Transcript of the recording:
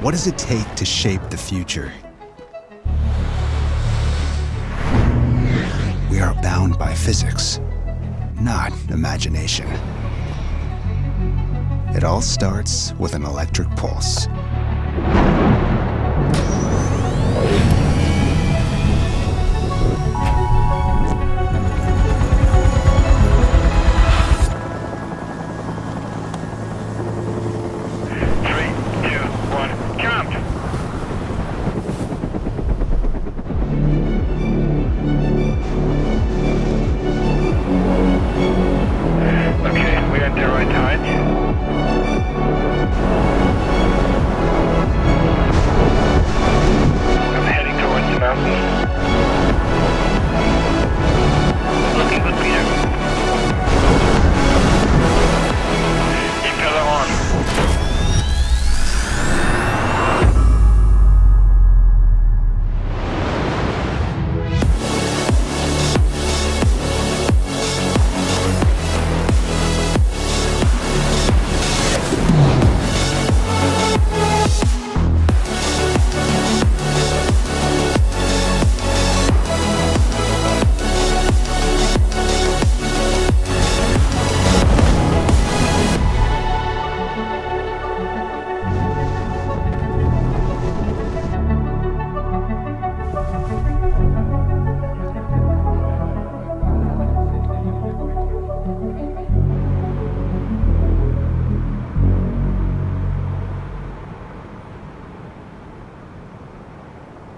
What does it take to shape the future? We are bound by physics, not imagination. It all starts with an electric pulse.